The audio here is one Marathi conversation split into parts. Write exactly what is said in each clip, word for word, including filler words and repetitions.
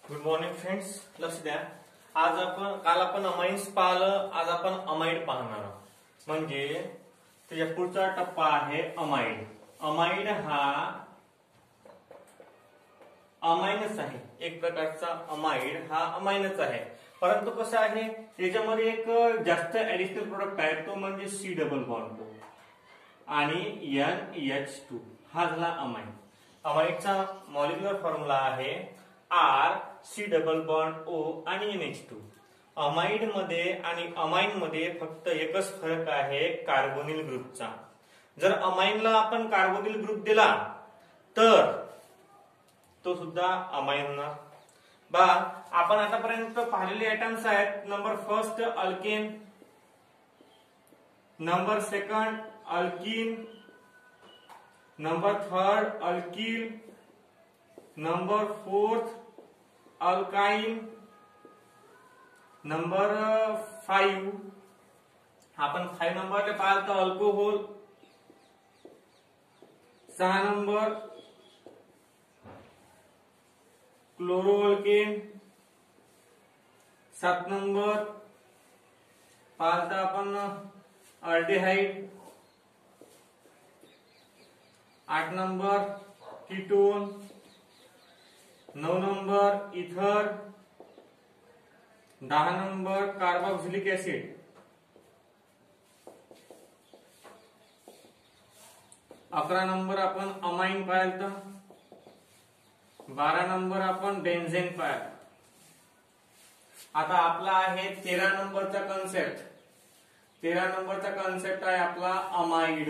Good morning friends. लक्ष द्या. आज आपण काल आपण अमाइन्स पाहिलं, आज आपण अमाइड पाहणार आहोत. म्हणजे त्याच्या पुढचा टप्पा आहे अमाइड. अमाइड हा अमाइनच आहे, एक प्रकारचा अमाइड हा अमाइनच आहे. परंतु कसं आहे, याच्यामध्ये एक जास्त ऍडिशनल प्रोडक्ट आहे, तो म्हणजे सी डबल बॉन्ड ओ आणि एन एच टू हा झाला अमाइड. अमाइडचा मॉलिक्युलर फॉर्म्युला आहे R C double bond O आणि एन एच टू. अमाइड मध्ये आणि अमाइन मध्ये फक्त एकच फरक आहे, कार्बोनिल ग्रुपचा. जर अमाइनला आपण कार्बोनिल ग्रुप दिला तर तो सुद्धा अमाइन होणार. बा आपण आतापर्यंत पाहिलेले आयटम्स आहेत. Number first alkane, number second alkene, number third alkyl, number fourth alkyne, number five आपण फाइव नंबर पाहिलं तर अल्कोहोल, सहा नंबर क्लोरोअल्केन, सात नंबर पाहिलं आपण अल्डिहाइड, आठ नंबर कीटोन, नौ नंबर इथर, दहा नंबर कार्बोक्सिलिक एसिड, अकरा नंबर आपण अमाइन पाहिलं, बारा नंबर आपण बेन्झेन पाहिलं. आता आपला आहे तेरा नंबरचा कन्सेप्ट. तेरा नंबरचा कन्सेप्ट आहे आपला अमाइड.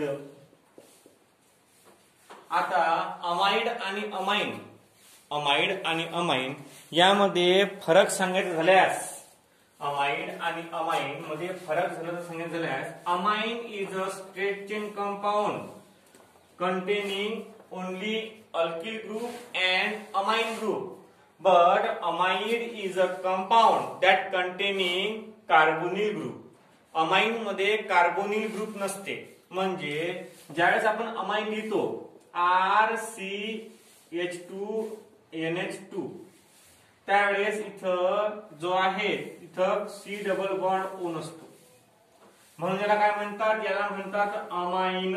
आता अमाइड आणि अमाइन अमाइड आणि अमाइन यामध्ये फरक सांगायचा झाल्यास, अमाइड आणि अमाइन मध्ये फरक झाला सांगायचा झाल्यास, amine is a straight chain compound containing only alkyl group and amine group, but amide is a compound that containing carbonyl group. Amine मध्ये कार्बोनिल ग्रुप नसते. म्हणजे ज्यावेळेस आपण अमाइन लिहितो R C H two N H two, त्यावेळेस इथं जो आहे इथं सी डबल बॉन्ड ओ नसतो. म्हणून याला काय म्हणतात, याला म्हणतात अमाइन.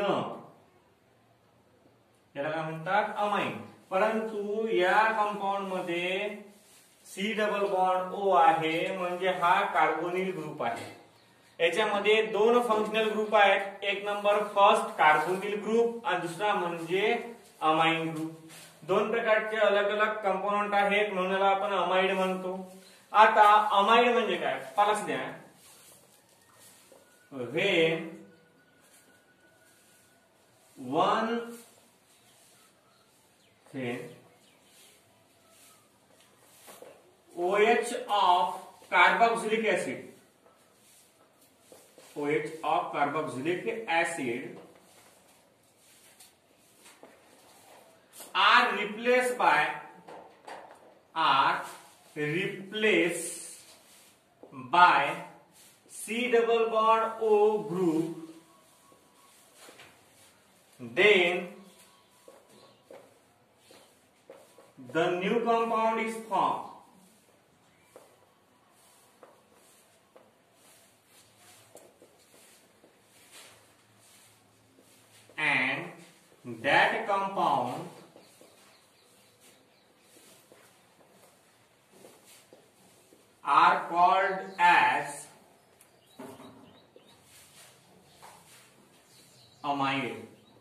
याला काय म्हणतात अमाइन. परंतु या कंपाऊंड मध्ये सी डबल बॉन्ड ओ आहे, म्हणजे हा कार्बोनिल ग्रुप आहे. याच्यामध्ये दोन फंक्शनल ग्रुप आहेत. एक नंबर फर्स्ट कार्बोनिल ग्रुप आणि दुसरा म्हणजे अमाइन ग्रुप. दोन प्रकारचे अलग अलग कंपोनंट आहेत, म्हणून याला आपण अमाइड म्हणतो. आता अमाइड म्हणजे काय पालक द्या. When one OH of carboxylic acid, OH of carboxylic acid are replaced by are replaced by C double bond O group, then the new compound is formed. And that compound are called as amide.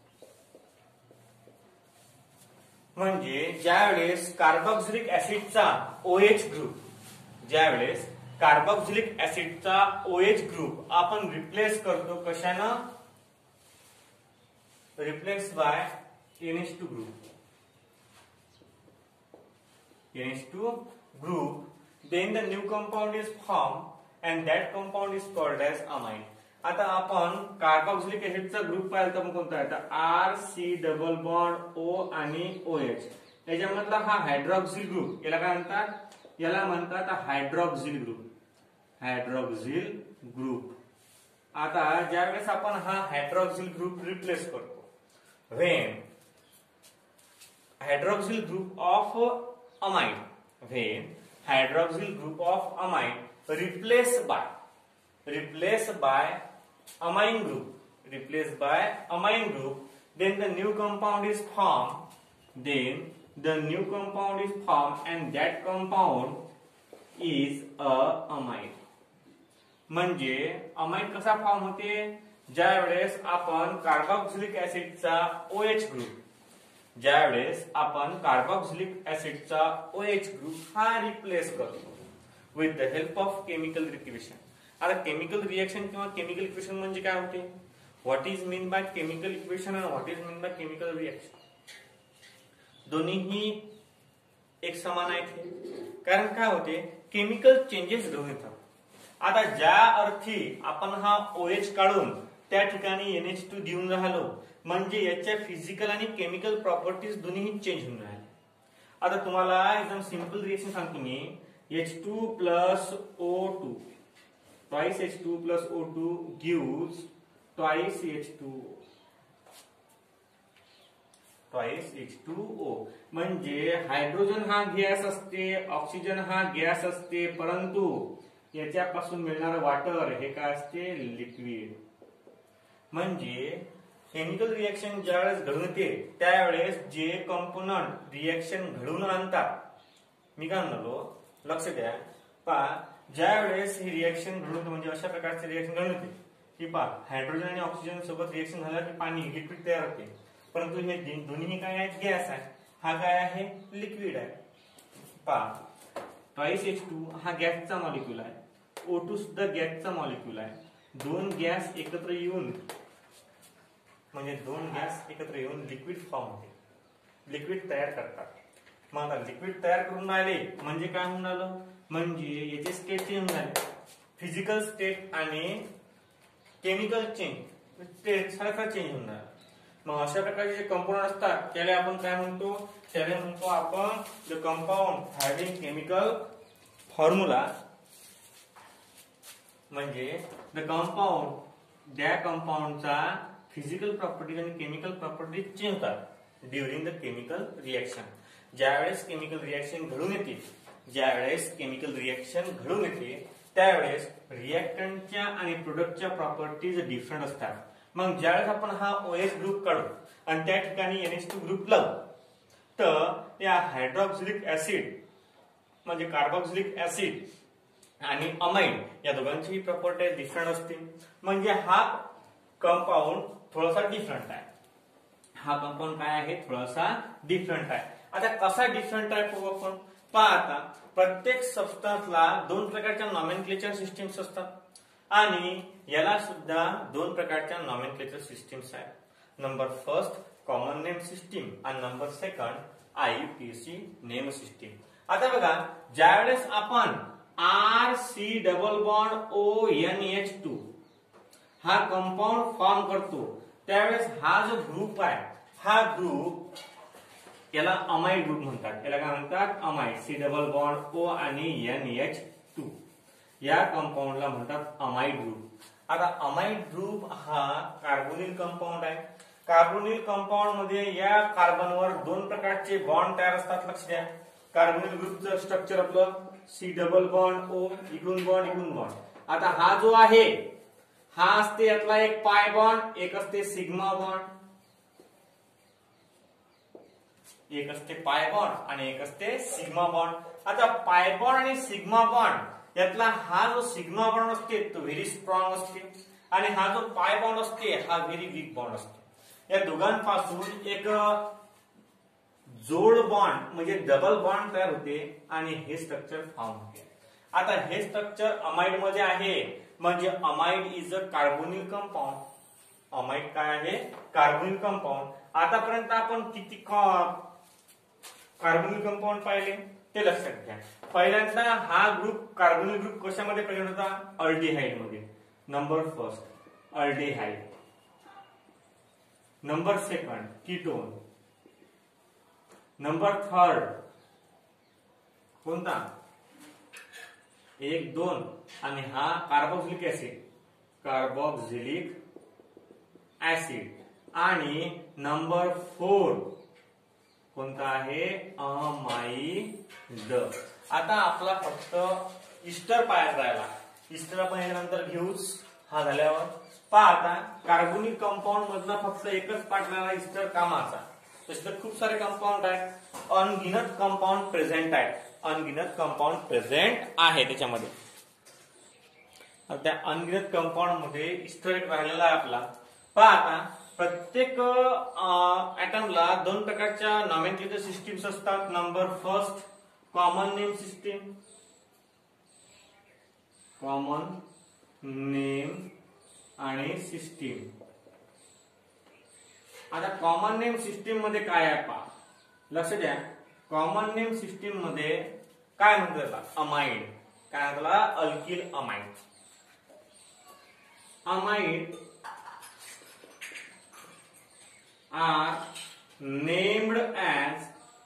म्हणजे ज्यावेळेस कार्बोक्सिलिक ऍसिडचा OH ग्रुप ज्यावेळेस कार्बोक्सिलिक ऍसिडचा OH ग्रुप आपण रिप्लेस करतो कशानं, replace by N H two group. N H two group, then the new compound is formed and that compound is called as amide. आता आपण कार्बोक्सिलिक ऍसिडचा ग्रुप पाहिला तर कोणता आहे, R C double bond O आणि OH. याच्यामधला हा हायड्रॉक्सिल ग्रुप, याला काय म्हणतात, याला म्हणतात हायड्रॉक्सिल ग्रुप. Hydroxyl group. आता ज्यावेळेस आपण हा हायड्रॉक्सिल ग्रुप रिप्लेस करतो, when hydroxyl group of amide when hydroxyl group of amine replaced by replaced by amine group, replaced by amine group, then the new compound is formed, then the new compound is formed and that compound is a amine. म्हणजे अमाइन कसा फॉर्म होते, ज्या वेळेस आपण कार्बोक्सिलिक ऍसिडचा OH ग्रुप ज्या वेळेस आपण कार्बोक्सिलिक ऍसिडचा OH ग्रुप हा रिप्लेस करतो with the help of chemical reaction. आता केमिकल रिएक्शन किंवा केमिकल इक्वेशन म्हणजे काय होते, what is mean by chemical equation आणि what is mean by chemical reaction. दोन्हीही एक समान आहेत, कारण काय होते केमिकल चेंजेस घडून येतात. आता ज्या अर्थी आपण हा OH काढून त्या ठिकाणी एन एच टू देऊन राहिलो म्हणजे याच्या फिजिकल आणि केमिकल प्रॉपर्टीज दोन्ही चेंज होऊन राहिले. आता तुम्हाला एकदम सिंपल रिएक्शन सांगतो मी, H two plus O two twice H two plus O two gives twice H two twice H two O. म्हणजे हायड्रोजन हा गॅस असते, ऑक्सिजन हा गॅस असते, परंतु याच्यापासून मिळणारं वॉटर हे काय असते, लिक्विड. म्हणजे केमिकल रिएक्शन ज्यावेळेस घडून येते त्यावेळेस जे कंपोनंट रिएक्शन घडून आणतात, मी काय म्हणलो लक्ष द्या पहा, ज्या वेळेस ही रिएक्शन घडून येते म्हणजे अशा प्रकारचे रिएक्शन घडून येते की पहा हायड्रोजन आणि ऑक्सिजन सोबत रिएक्शन झालं की पाणी लिक्विड तयार होते, परंतु हे दोन्ही काय आहेत, गॅस आहे, हा काय आहे, लिक्विड आहे. पहा ट्वाइस एच टू हा गॅसचा मॉलिक्यूल आहे, ओ टू सुद्धा गॅसचा मॉलिक्यूल आहे. दोन गॅस एकत्र येऊन म्हणजे दोन गॅस एकत्र येऊन लिक्विड फॉर्म होते, लिक्विड तयार करतात. मग आता लिक्विड तयार करून राहिले म्हणजे काय होऊन राहिलं, म्हणजे याचे स्टेट चेंज झाले, फिजिकल स्टेट आणि केमिकल चेंज स्टेट सारखा चेंज होऊन राहिला. मग अशा प्रकारचे जे कंपाऊंड असतात त्याला आपण काय म्हणतो, त्याला म्हणतो आपण the compound having chemical formula. म्हणजे द कंपाऊंड त्या कंपाऊंडचा फिजिकल प्रॉपर्टीज आणि केमिकल प्रॉपर्टीज चेंज होतात ड्युरिंग द केमिकल रिएक्शन. ज्यावेळेस केमिकल रिएक्शन घडून येते ज्यावेळेस केमिकल रिएक्शन घडून येते त्यावेळेस रिएक्टंटच्या आणि प्रोडक्टच्या प्रॉपर्टीज डिफरंट असतात. मग ज्यावेळेस आपण हा OH ग्रुप काढू आणि त्या ठिकाणी एन एच टू ग्रुप लावू तर या हायड्रॉक्सिलिक ऍसिड म्हणजे कार्बोक्सिलिक ऍसिड आणि अमाइन या दोघांची प्रॉपर्टी डिफरंट असते. म्हणजे हा कंपाऊंड थोडासा डिफरंट आहे, हा कंपाऊंड काय आहे, थोडासा डिफरंट आहे. आता कसा डिफरंट आहे पाहू आपण. पहा आता प्रत्येक सबस्टन्सला दोन प्रकारच्या नॉमेनक्लेचर सिस्टीम्स असतात आणि याला सुद्धा दोन प्रकारच्या नॉमेनक्लेचर सिस्टीम्स आहेत. Number first common name system आणि number second IUPAC name system. आता बघा ज्यावेळेस आपण R C double bond O N H two हा कंपाऊंड फॉर्म करतो त्यावेळेस हा जो ग्रुप आहे हा ग्रुप याला अमाइड ग्रुप म्हणतात. याला काय म्हणतात, amide. C double bond O आणि एन एच टू या कंपाऊंडला म्हणतात अमाइड ग्रुप. आता अमाइड ग्रुप हा कार्बोनिल कंपाऊंड आहे. कार्बोनिल कंपाऊंड मध्ये या कार्बनवर दोन प्रकारचे बॉन्ड तयार असतात. लक्ष द्या, कार्बोनिल ग्रुपचं स्ट्रक्चर आपलं सी डबल बॉन्ड ओ, इकडून बॉन्ड इकडून बॉन्ड. आता हा जो आहे हा असते यातला एक पाय बॉन्ड, एक असते सिग्मा बॉन्ड, एक असते पाय बॉन्ड आणि एक असते सिग्मा बॉन्ड. आता पाय बॉन्ड आणि सिग्मा बॉन्ड यातला हा जो सिग्मा बॉन्ड असते तो व्हेरी स्ट्रॉंग असते आणि हा जो पाय बॉन्ड असते हा व्हेरी वीक बॉन्ड असते. या दोघांपासून एक जोड बॉन्ड म्हणजे डबल बॉन्ड तयार होते आणि हे स्ट्रक्चर फॉर्म होते. आता हे स्ट्रक्चर अमाइड मध्ये आहे म्हणजे amide is a carbonyl compound. Amide काय आहे, कार्बोनिल कंपाऊंड. आतापर्यंत आपण किती कार्बोनिल कंपाऊंड पाहिले ते लक्षात घ्या. पहिल्यांदा हा ग्रुप कार्बोनिल ग्रुप कशामध्ये प्रेझेंट होता, अल्डिहाइड मध्ये. Number first aldehyde, number second ketone, number third कोणता, एक दोन आणि हा कार्बोक्सिलिक ऍसिड, कार्बोक्सिलिक ऍसिड. आणि नंबर फोर कोणता आहे, अमाइड. आता आपला फक्त इस्टर पायात राहिला. इस्टर आपण यानंतर घेऊच. हा झाल्यावर पहा आता कार्बोनिक कंपाऊंड मधला फक्त एकच पार्ट राहिला इस्टर कामाचा. तसे खूप सारे कंपाऊंड आहेत, अनगिनत कंपाऊंड प्रेझेंट आहेत, अनगिनत कंपाऊंड प्रेझेंट आहे त्याच्यामध्ये. त्या अनगिनत कंपाऊंड मध्ये इस्टर एक राहिलेला आहे आपला. पहा आता प्रत्येक ऍटमला दोन प्रकारच्या नॉमेनक्लेचर सिस्टीम्स असतात. Number first common name system, common name आणि सिस्टीम. आता कॉमन नेम सिस्टीम मध्ये काय आहे पहा, लक्ष द्या. कॉमन नेम सिस्टीम मध्ये काय म्हणतात, अमाइड. काय म्हणतात, alkyl amide. Amide are named as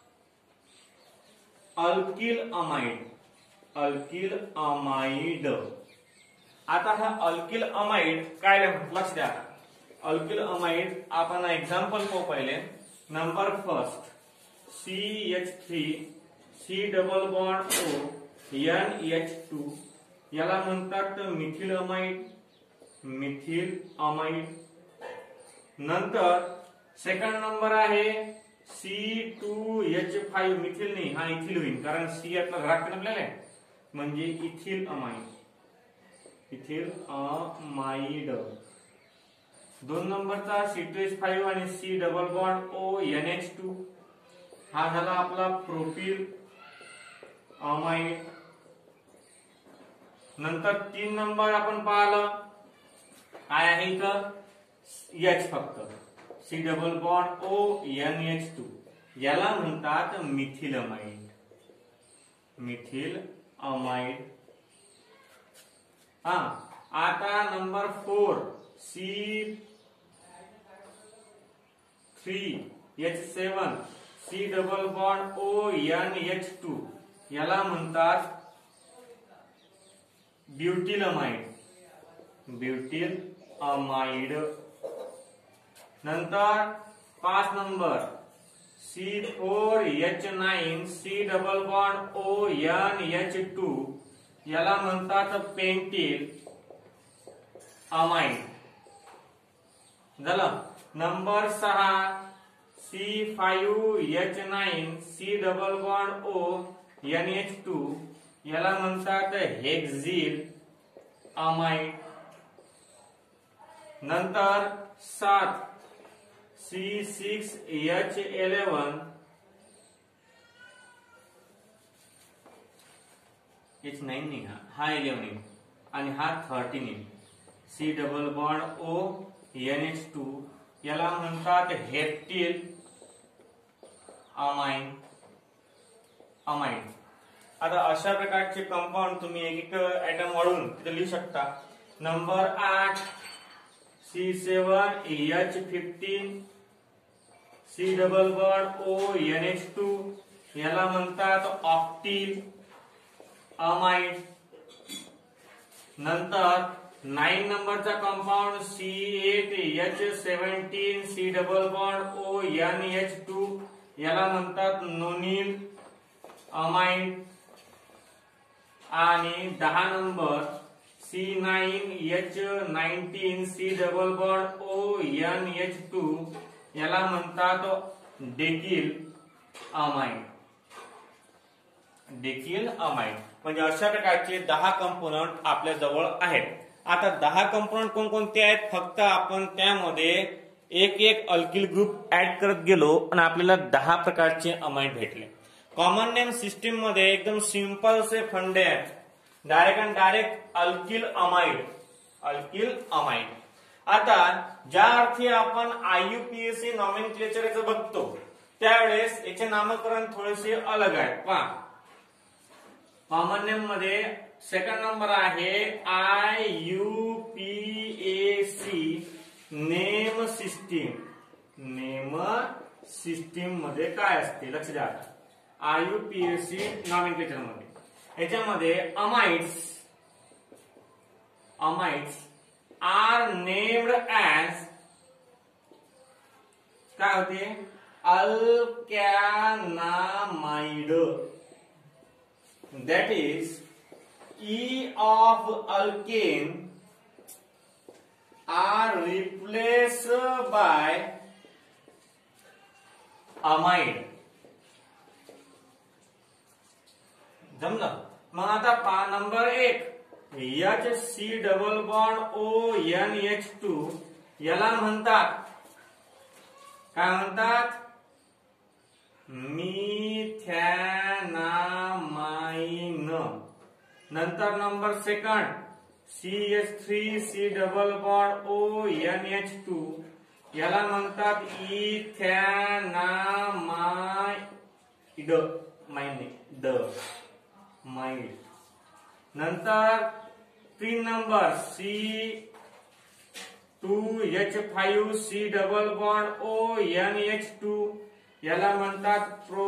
alkyl amide. Alkyl amide. आता हा अल्किल अमाइड काय लक्ष द्या. अल्किल अमाइड आपण एक्झाम्पल पाहू पहिले. Number first C H three C double bond O N H two, याला म्हणतात मिथिल अमाइड. Methyl amide. नंतर सेकंड नंबर आहे C two H five. Methyl नाही, हा इथिल होईल कारण सी यातला घरात आपल्याला म्हणजे इथिल अमाइड. Ethyl amide. दोन नंबरचा सी टू एच फाइव्ह आणि C double bond O N H two, हा झाला आपला प्रोपिल अमाइड. नंतर तीन नंबर आपण पाहिलं काय आहे इथं, एच फक्त C double bond O N H two, याला म्हणतात मिथिल अमाइड. Methyl amide. हा आता number four C three H seven C double bond O N H two, याला म्हणतात ब्युटिल अमाइड. Butyl amide. नंतर पाच number C four H nine C double bond O N H two, याला म्हणतात पेंटिल अमाइड. झालं. नंबर सहा C five H nine C double bond O N H two, याला म्हणतात हेक्झिल अमाइड. नंतर सात C six H eleven H nine नहीं, हा हा इलेवन आणि हा thirteen C double bond O N H two, याला म्हणतात हेप्टिल अमाइन अमाइड. आता अशा प्रकारचे कंपाऊंड तुम्ही एक एक ऍटम वाढवून तिथे लिहू शकता. नंबर आठ C seven H fifteen C double bond O N H two, याला म्हणतात ऑक्टिल अमाइड. नंतर नाइन नंबरचा compound C eight H seventeen C double bond O N H two, याला म्हणतात नोनिल अमाइड. आणि दहा number C nine H nineteen C double bond O N H two, याला म्हणतात डेकिल अमाइड. डेकिल अमाइड. म्हणजे अशा प्रकारचे दहा कंपोनंट आपल्या जवळ आहेत. आता दहा कंपोनंट कोणकोणते आहेत, फक्त आपण त्यामध्ये एक एक अल्किल ग्रुप ऍड करत गेलो आणि आपल्याला दहा प्रकारचे अमाइड भेटले. कॉमन नेम सिस्टीम मध्ये एकदम सिंपल से फंडे आहेत. Direct and direct alkyl amide. Alkyl amide. आता ज्या अर्थी आपण आययुपीएसी नॉमेनक्लेचर बघतो त्यावेळेस याचे नामकरण थोडेसे अलग आहे. पहा कॉमन नेम मध्ये सेकंड नंबर आहे I U P A C name system. Name system मध्ये काय असते लक्ष द्या. आययुपीएसी नॉमेनक्लेचर मध्ये याच्यामध्ये amides amides are named as काय होते अल्कॅनामाइड. that is E of alkane are replaced by amide. जमलं. मग आता पा नंबर एक H C double bond O N H two याला म्हणतात काय म्हणतात मिथॅनामाइन. नंतर number second C H three C double bond O N H two याला म्हणतात इथॅनामाइड माइड माइड. नंतर तीन number C two H five C double bond O N H two याला म्हणतात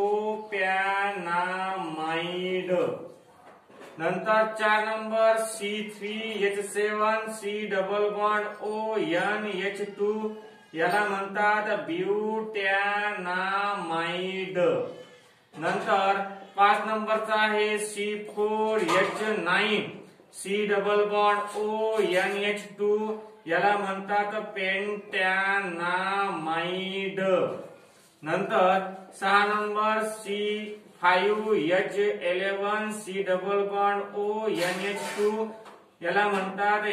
प्रोपॅनामाइड. नंतर चार number C three H seven C double bond O N H two याला म्हणतात ब्यूटॅनामाइड. नंतर पाच नंबरचा आहे C four H nine C double bond O N H two याला म्हणतात पेंटॅनामाइड. नंतर सहा number C five H eleven C double bond O N H two याला म्हणतात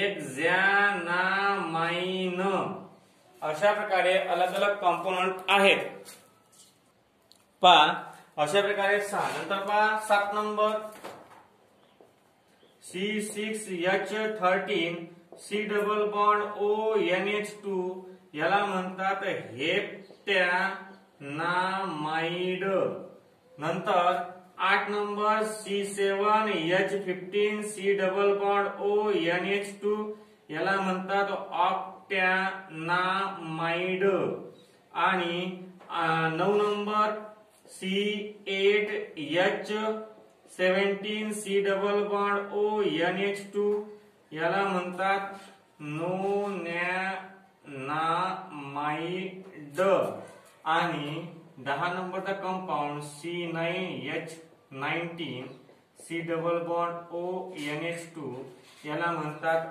हेक्झॅनामाइन. अशा प्रकारे अलग अलग कंपोनंट आहेत. पहा अशा प्रकारे सहा. नंतर पहा सात number C six H thirteen C double bond O N H two याला म्हणतात हेप्टॅनामाइड. नंतर आठ number C seven H fifteen C double bond O N H two याला म्हणतात ऑक्टॅनामाइड. आणि नऊ number C eight H seventeen C double bond O N H two याला म्हणतात नोनॅमाइड. आणि दहा नंबरचा compound C nine H nineteen C double bond O N H two याला म्हणतात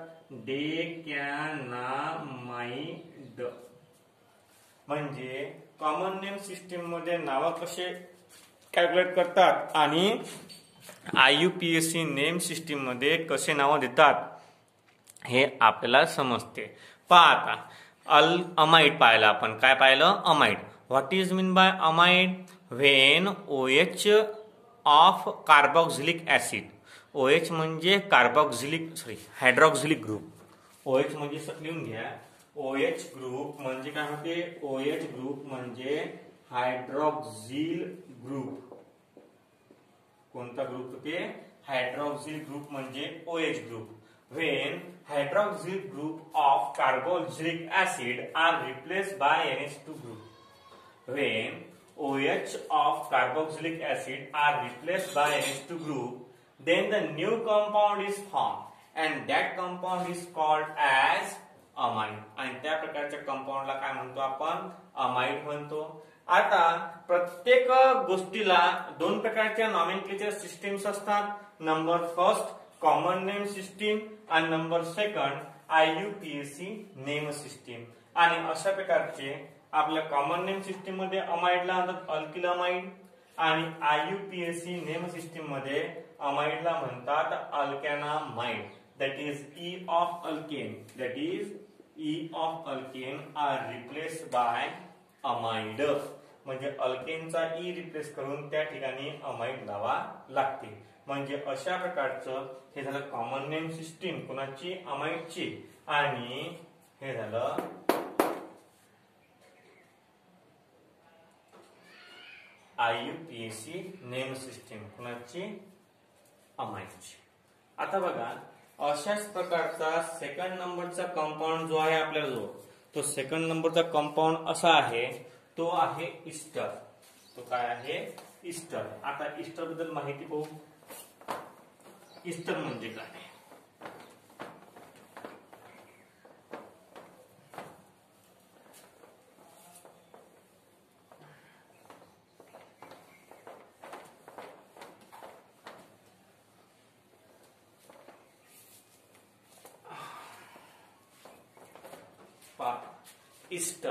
डेकॅनामाइड. म्हणजे कॉमन नेम सिस्टीम मध्ये नाव कसे कॅल्क्युलेट करतात आणि आययुपीएससी नेम सिस्टीम मध्ये कसे नाव देतात हे आपल्याला समजते. पहा आता अल अमाइड पाहिलं आपण. काय पाहिलं amide. What is mean by amide? When OH of carboxylic acid. OH म्हणजे carboxylic sorry hydroxylic group. OH म्हणजे लिहून घ्या. ओएच ग्रुप म्हणजे काय होते? ओएच ग्रुप म्हणजे हायड्रॉक्सिल ग्रुप. कोणता ग्रुप होते? हायड्रॉक्सिल ग्रुप म्हणजे OH group. When hydroxyl group of carboxylic acid are replaced by N H two group. When OH of carboxylic acid are replaced by N H two group, then the new compound is formed and that compound is called as amide. आणि त्या प्रकारच्या कंपाऊंडला काय म्हणतो आपण? अमाइड म्हणतो. आता प्रत्येक गोष्टीला दोन प्रकारच्या नॉमेनक्लेचर सिस्टीम्स असतात. Number first common name system आणि number second IUPAC name system. आणि अशा प्रकारचे आपल्या कॉमन नेम सिस्टीम मध्ये अमाइडला म्हणतात अल्किल अमाइड आणि आययुपीएससी नेम सिस्टीम मध्ये अमाइडला म्हणतात alkanamide. That is E of alkane that is E of alkane are replaced by amide. म्हणजे अल्केनचा ई रिप्लेस करून त्या ठिकाणी अमाइड लावा लागते. म्हणजे अशा प्रकारचं हे झालं कॉमन नेम सिस्टीम कोणाची? अमाइडची. आणि हे झालं आययुपीएससी नेम सिस्टीम कोणाची? अमाइडची. आता बघा अशाच प्रकारचा सेकंड नंबरचा कंपाऊंड जो आहे आपल्याला जो तो सेकंड नंबरचा कंपाऊंड असा आहे तो आहे इस्टर. तो काय आहे? इस्टर. आता इस्टर बद्दल माहिती पाहू. इस्टर म्हणजे काय? इस्टर.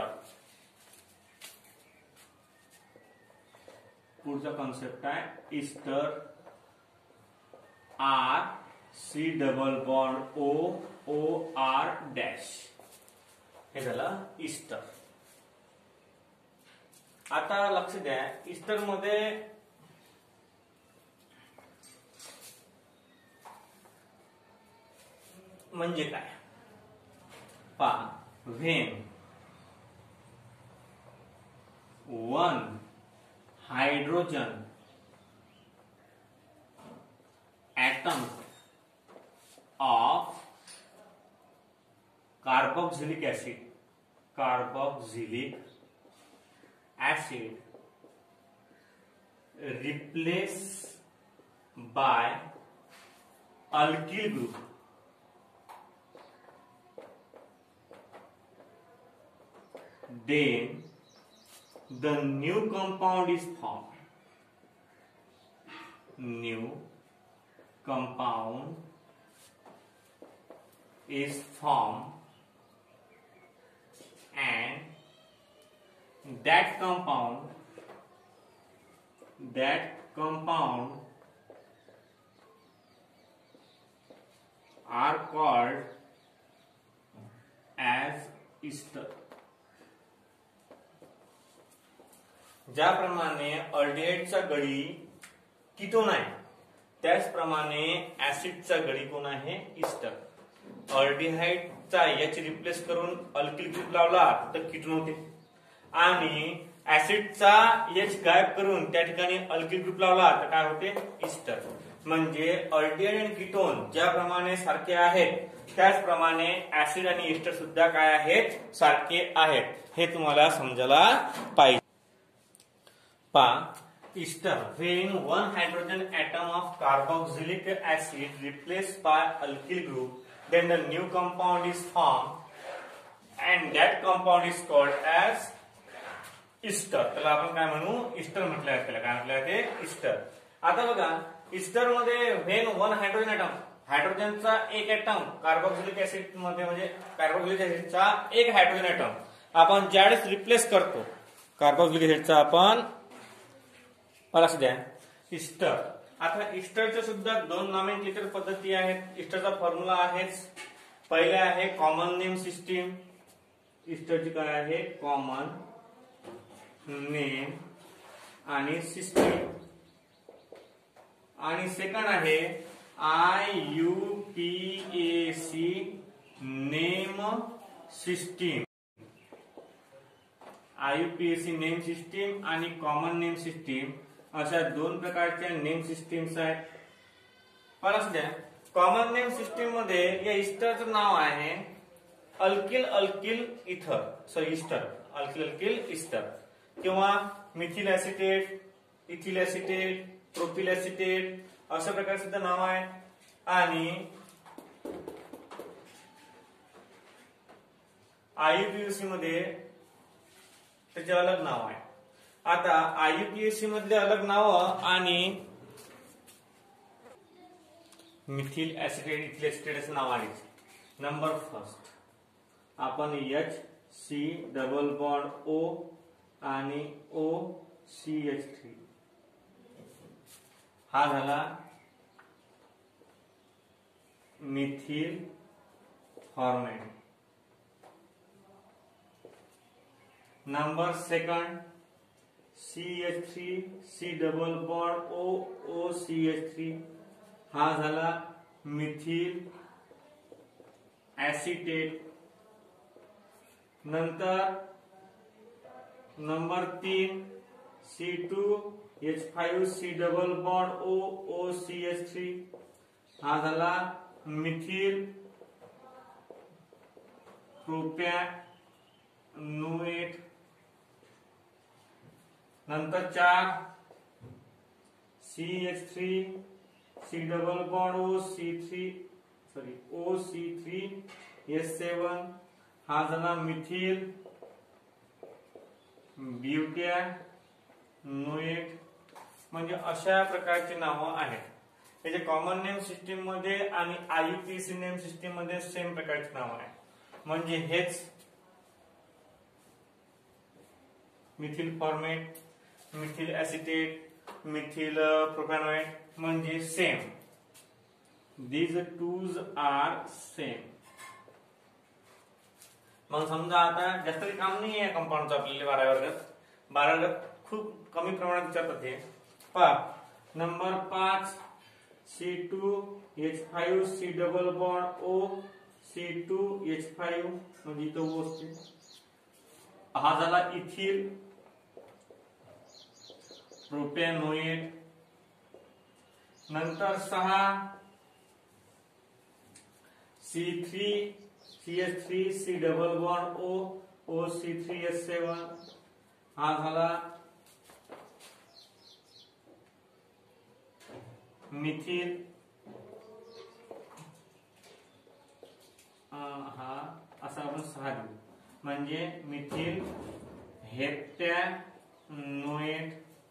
पुढचा कॉन्सेप्ट आहे ester. R C double bond O O R dash. हे झालं इस्टर. आता लक्ष द्या, इस्टर मध्ये म्हणजे काय पा. When one hydrogen atom of carboxylic acid carboxylic acid replaced by alkyl group, then the new compound is formed. New compound is formed, and that compound that compound are called as ester. ज्याप्रमाणे अल्डिहाइडचा गडी कीटोन आहे, त्याचप्रमाणे ऍसिडचा गडी कोण आहे, इस्टर. अल्डिहाइडचा एच रिप्लेस करून अल्किल ग्रुप लावला तर कीटोन होते, आणि ऍसिडचा एच गायब करून त्या ठिकाणी अल्किल ग्रुप लावला तर काय होते, इस्टर. म्हणजे अल्डिहाइड आणि कीटोन ज्याप्रमाणे सारखे आहेत त्याचप्रमाणे ऍसिड आणि इस्टर सुद्धा काय आहेत, सारखे आहेत. हे तुम्हाला समजायला पाहिजे. पा Ester, when one hydrogen atom of carboxylic acid replaced by alkyl group, then the new compound is formed, and that compound is called as ester. त्याला आपण काय म्हणू, इस्टर म्हटलं. त्याला काय म्हटलं ते, इस्टर. आता बघा, इस्टर मध्ये when one hydrogen atom, हायड्रोजनचा एक ऍटम कार्बोक्सिलिक ऍसिड मध्ये म्हणजे कार्बोक्सिलिक ऍसिडचा एक हायड्रोजन ऍटम आपण ज्यावेळेस रिप्लेस करतो कार्बोक्सिलिक ऍसिडचा आपण लक्ष द्या, इस्टर. आता इस्टरच्या सुद्धा दोन नॉमेनक्लेचर पद्धती आहेत. इस्टरचा फॉर्म्युला आहेच. पहिले आहे कॉमन नेम सिस्टीम. इस्टरची काय आहे, कॉमन नेम आणि सिस्टीम. आणि सेकंड आहे I U P A C name system. I U P A C name system आणि कॉमन नेम सिस्टीम अशा दोन प्रकारच्या नेम सिस्टीम्स आहेत. लक्ष द्या, कॉमन नेम सिस्टीम मध्ये या इस्टरचं नाव आहे alkyl alkyl ether. Sorry ester, alkyl alkyl ester किंवा methyl acetate, ethyl acetate, propyl acetate अशा प्रकारचे सुद्धा नाव आहे. आणि आययुपीएसी मध्ये त्याचे अलग नाव आहे. आता आययुपीएसी मधले अलग नाव आणि मिथिल ऍसिटेट, इथिल ऍसिटेट असं नाव आहे. नंबर फर्स्ट आपण H C double bond O आणि ओ सी एच थ्री हा झाला methyl formate. Number second C H three C double bond O O C H three हा झाला मिथिल ऍसिटेट. नंतर नंबर तीन C two H five C double bond O O C H three हा झाला मिथिल प्रोपॅनोएट. नंतर चार C H three C double bond O C three sorry ओ सी थ्री एस सेवन हा झाला मिथिल ब्युटॅनोएट. म्हणजे अशा प्रकारची नावं आहेत. त्याचे कॉमन नेम सिस्टीम मध्ये आणि आययुपीएसी नेम सिस्टीम मध्ये सेम प्रकारची नावं आहेत. म्हणजे हेच methyl formate, methyl acetate, methyl propanoid म्हणजे same. These twos are same. मग समजा आता जास्त काही काम नाही आहे कंपाऊंडचं आपल्याला बाराव्या वर्गात. बाराव्या वर्गात खूप कमी प्रमाणात विचारतात हे. पहा नंबर पाच C two H five C double bond O C two H five म्हणजे इथं ओ असते. हा झाला इथिल प्रोपॅनॉइड. नंतर सहा C three C H three C double bond O O C three H seven. हा झाला मिथिल. हा असा आपण सहा देऊ म्हणजे मिथिल हेप्टॅनोएट.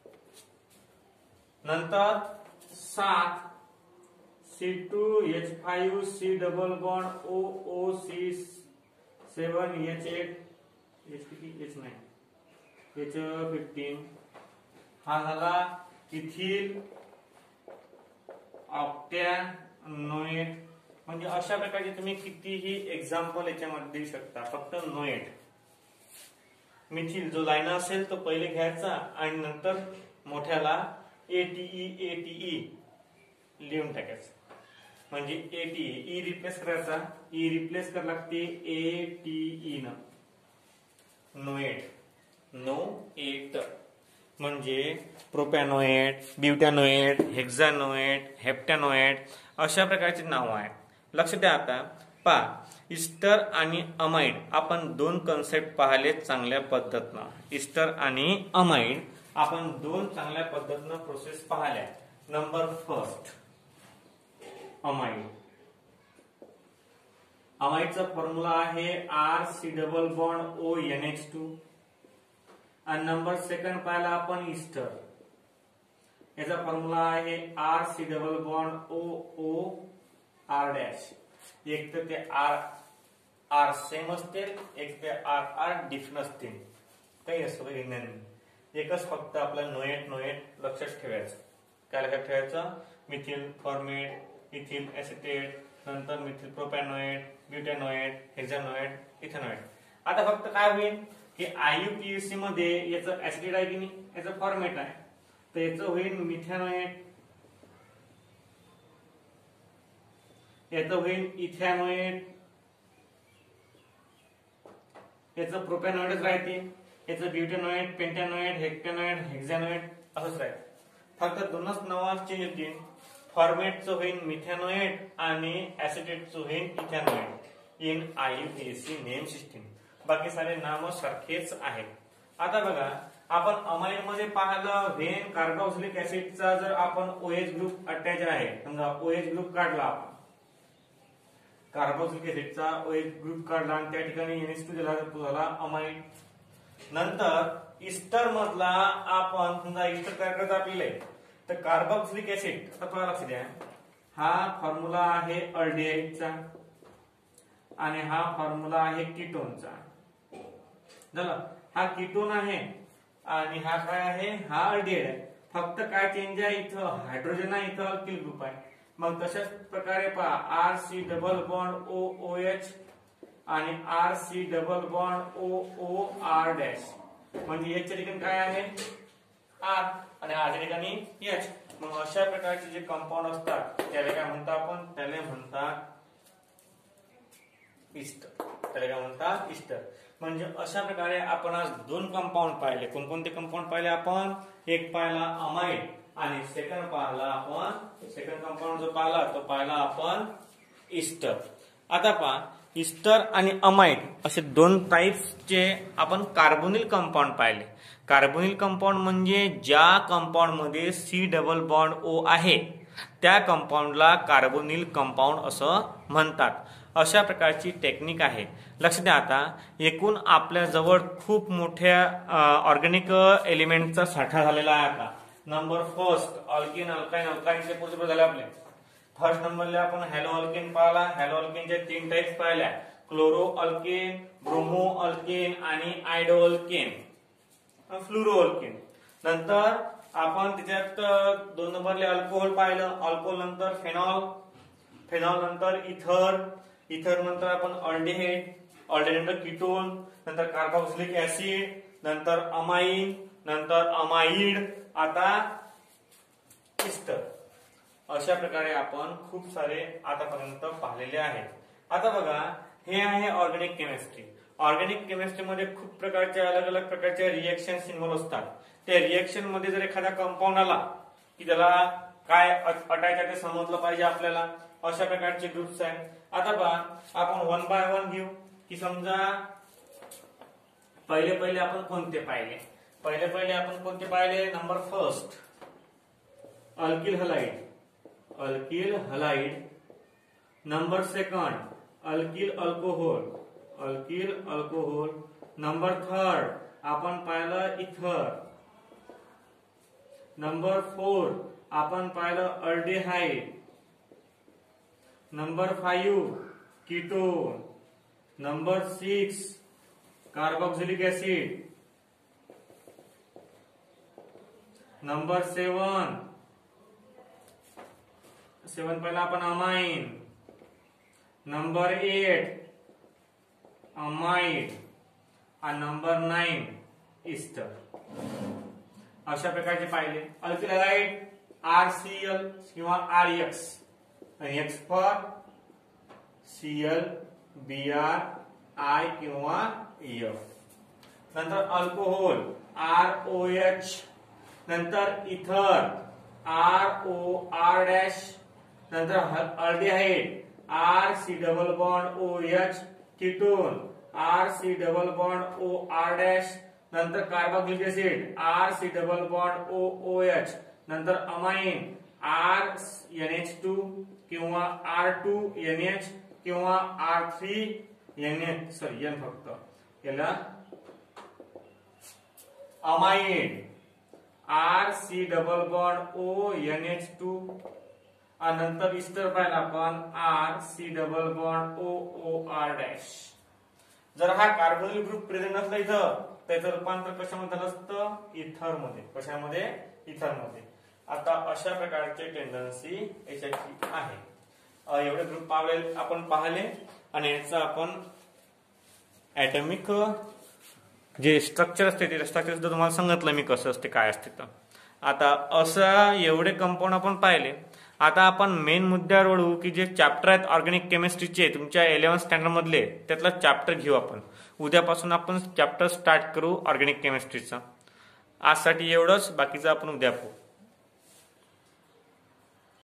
नंतर सात C two H five C double bond O O C seven H eight H किती एच नाईन एच फिफ्टीन. हा झाला इथिल ऑक्टॅनोएट. म्हणजे अशा प्रकारचे तुम्ही कितीही एक्झाम्पल याच्यामध्ये देऊ शकता. फक्त नोएट मिथिल जो लाईन असेल तो पहिले घ्यायचा आणि नंतर मोठ्याला एटीई एटीई लिहून टाकायचं. म्हणजे एटीई ई रिप्लेस करायचा. ई रिप्लेस करायला लागते एटीई न. नोएट नो एट म्हणजे प्रोपॅनोएट, ब्युटॅनोएट, हेक्झानोएट, हेप्टॅनोएट अशा प्रकारचे नाव आहे. लक्ष द्या. आता पहा इस्टर आणि अमाइड आपण दोन कन्सेप्ट पाहिले चांगल्या पद्धतीनं. इस्टर आणि अमाइड आपण दोन चांगल्या पद्धतीनं प्रोसेस पाहिल्या. Number first amide. अमाइडचा फॉर्म्युला आहे R C double bond O N H two. आणि नंबर सेकंड पाहिला आपण इस्टर. याचा फॉर्म्युला आहे R C double bond O O R dash. एक तर ते आर आर सेम असतील, एक ते आर आर डिफरंट असतील. काही असं काही नाही. एकच फक्त आपला नोएट नोएट लक्षात ठेवायचं. काय लक्षात ठेवायचं? मिथिल फॉर्मेट, इथिल ऍसिटेट, नंतर methyl propanoid, butanoid, hexanoid, ethanoid. आता फक्त काय होईल की आययुपीएससी मध्ये याचं ऍसिटेट आहे की नाही, याचं फॉर्मेट आहे तर याचं होईल मिथॅनॉइड, याचं होईल इथॅनॉइड, याचं प्रोपॅनॉइडच राहते, याचं ब्युटॅनॉइड, पेंटॅनॉइड, हेक्टॅनॉइड, हेक्झानॉइड असंच राहते. फक्त दोनच नाव चेंज होतील. फॉर्मेटचं होईल मिथॅनॉइड आणि ऍसिटेटचं होईल ethanoid in IUPAC name system. बाकी सारे नाम सारखेच आहेत. आता बघा आपण अमाइड मध्ये पाहिलं व्हेन कार्बोक्सिलिक ऍसिडचा जर आपण ओएच ग्रुप अटॅच आहे, समजा ओएच ग्रुप काढला आपण, कार्बोक्सिलिक ऍसिडचा ओएच ग्रुप काढला आणि त्या ठिकाणी एन एच टू दिला तर तो झाला अमाइड. नंतर इस्टर मधला आपण समजा इस्टर काय करायचं आपल्याला तर कार्बोक्सिलिक ऍसिड. आता तुम्हाला लक्ष द्या हा फॉर्म्युला आहे अल्डिहाइडचा आणि हा फॉर्म्युला आहे कीटोनचा. झालं. हा कीटोन आहे आणि हा काय आहे, हा अल्डिहाइड आहे. फक्त काय चेंज आहे इथं हायड्रोजन आहे, इथं अल्किल ग्रुप आहे. मग तशाच प्रकारे पहा R C double bond O O H आणि R C double bond O O R dash. म्हणजे एचच्या ठिकाणी काय आहे आर आणि आरच्या ठिकाणी एच. मग अशा प्रकारचे जे कंपाऊंड असतात त्याला काय म्हणतात आपण, त्याला म्हणतात इस्टर. त्याला काय म्हणतात इस्टर. म्हणजे अशा प्रकारे आपण आज दोन कंपाऊंड पाहिले. कोणकोणते कंपाऊंड पाहिले आपण? एक पाहिला अमाइड आणि सेकंड पाहिला आपण सेकंड कंपाऊंड जो पाहिला तो पाहिला आपण इस्टर. आता पहा इस्टर आणि अमाइड असे दोन टाइप्सचे आपण कार्बोनिल कंपाऊंड पाहिले. कार्बोनिल कंपाऊंड म्हणजे ज्या कंपाऊंड मध्ये सी डबल बॉन्ड ओ आहे त्या कंपाऊंडला कार्बोनिल कंपाऊंड असं म्हणतात. अशा प्रकारची टेक्निक आहे. लक्ष द्या. आता एकूण आपल्या जवळ खूप मोठ्या ऑर्गॅनिक एलिमेंटचा साठा झालेला आहे. आता नंबर फर्स्ट अल्किन अल्काइन अल्काइनचे पुढे झाले आपले. फर्स्ट नंबरला आपण हॅलो अल्केन पाहिला. हॅलो अल्केनच्या तीन टाइप्स पाहिल्या, क्लोरो अल्केन, ब्रोमो अल्केन आणि आयडो अल्केन. फ्लोरोअल्केन. नंतर आपण त्याच्यात दोन नंबरले अल्कोहोल पाहिलं. अल्कोहोल नंतर फेनॉल, फेनॉल नंतर इथर, इथर नंतर आपण अल्डिहाइड, अल्डिहाइड नंतर कीटोन, नंतर कार्बोक्सिलिक ऍसिड, नंतर अमाइन, नंतर अमाइड, आता इस्टर. अशा प्रकारे आपण खूप सारे आतापर्यंत पाहिलेले आहेत. आता बघा, हे आहे ऑर्गॅनिक केमिस्ट्री. ऑर्गॅनिक केमिस्ट्री मध्ये खूप प्रकारचे अलग अलग प्रकारचे रिएक्शन्स इन्व्हॉल्व असतात. त्या रिएक्शन मध्ये जर एखादा कंपाऊंड आला की त्याला काय अटायचं ते समजलं पाहिजे आपल्याला. अशा प्रकारचे ग्रुप्स आहेत. आता पहा, आपण वन बाय वन घेऊ की समजा पहिले पहिले आपण कोणते पाहिले. पहिले पहिले आपण कोणते पाहिले. Number first alkyl halide, alkyl halide. Number second alkyl alcohol, alkyl alcohol. Number third आपण पाहिलं इथर. नंबर फोर आपण पाहिलं aldehyde. Number five ketone. Number six carboxylic acid. Number seven seven पहिला आपण अमाइन. नंबर एट अमाइड आणि नंबर नाइन इस्टर. अशा प्रकारचे पाहिले. Alkyl halide R C L किंवा आर एक्स, आणि X for C L, B R, I किंवा एफ. नंतर अल्कोहोल आर ओ एच. नंतर ether R O R dash. नंतर aldehyde R C double bond O H. Ketone R C double bond O R dash. नंतर carboxylic acid R C double bond O O H. नंतर amine R N H two किंवा आर टू एन एच किंवा R three N H, sorry N फक्त याला amide R C double bond O N H two. आणि नंतर इस्टर पाहिला आपण R C double bond O O R dash. जर हा कार्बोनिल ग्रुप प्रेझेंट नसला इथं, त्याचं रूपांतर कशामध्ये झालं असतं. इथर मध्ये. कशामध्ये. इथर मध्ये. आता अशा प्रकारचे टेंडन्सी याच्याची आहे. एवढे ग्रुप पाहिले आपण पाहिले आणि याचं आपण ऍटॉमिक जे स्ट्रक्चर असते ते स्ट्रक्चर सुद्धा तुम्हाला सांगितलं मी कसं असते काय असते. तर आता असं एवढे कंपाऊंड आपण पाहिले. आता आपण मेन मुद्द्यावर वळू की जे चॅप्टर आहेत ऑर्गॅनिक केमिस्ट्रीचे तुमच्या इलेव्हन्थ स्टँडर्ड मधले, त्यातला चॅप्टर घेऊ आपण. उद्यापासून आपण चॅप्टर स्टार्ट करू ऑर्गॅनिक केमिस्ट्रीचा. आजसाठी एवढंच, बाकीचं आपण उद्या पाहू.